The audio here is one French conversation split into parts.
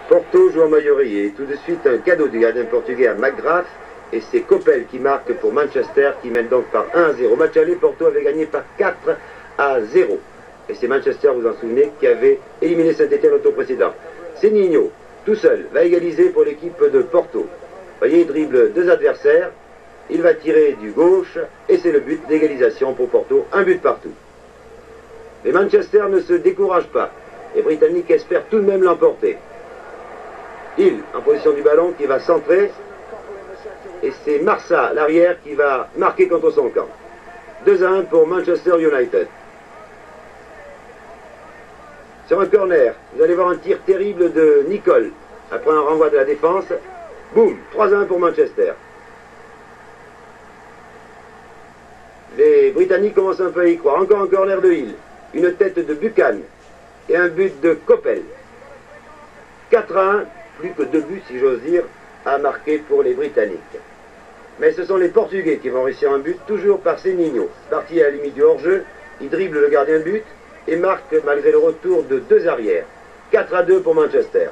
Porto joue en maillot-rayé. Tout de suite, un cadeau du gardien portugais à McGrath. Et c'est Coppel qui marque pour Manchester, qui mène donc par 1-0. Match aller, Porto avait gagné par 4-0. Et c'est Manchester, vous en souvenez, qui avait éliminé Saint-Etienne au tour précédent. Senigno, tout seul, va égaliser pour l'équipe de Porto. Vous voyez, il dribble deux adversaires. Il va tirer du gauche. Et c'est le but d'égalisation pour Porto. Un but partout. Mais Manchester ne se décourage pas. Les Britanniques espèrent tout de même l'emporter. Hill, en position du ballon, qui va centrer. Et c'est Marsa, l'arrière, qui va marquer contre son camp. 2-1 pour Manchester United. Sur un corner, vous allez voir un tir terrible de Nicole. Après un renvoi de la défense. Boum, 3-1 pour Manchester. Les Britanniques commencent un peu à y croire. Encore un corner de Hill. Une tête de Buchan. Et un but de Coppel. 4-1, plus que 2 buts, si j'ose dire, à marquer pour les Britanniques. Mais ce sont les Portugais qui vont réussir un but, toujours par Senigno. Parti à la limite du hors-jeu, il dribble le gardien de but et marque malgré le retour de deux arrières. 4-2 pour Manchester.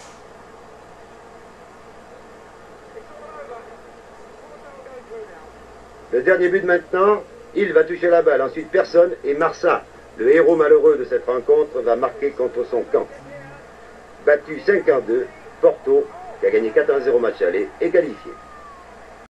Le dernier but maintenant, il va toucher la balle, ensuite personne, et Marsa, le héros malheureux de cette rencontre, va marquer contre son camp. Battu 5-2, Porto, qui a gagné 4-0 match aller, est qualifié.